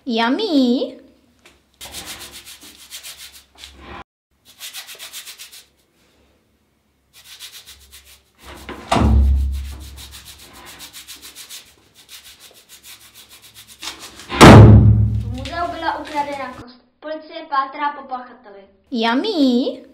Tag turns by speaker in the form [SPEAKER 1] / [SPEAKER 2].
[SPEAKER 1] Yummy.
[SPEAKER 2] V muzeu byla ukradena kost. Policie pátrá po pachateli.
[SPEAKER 1] Yummy.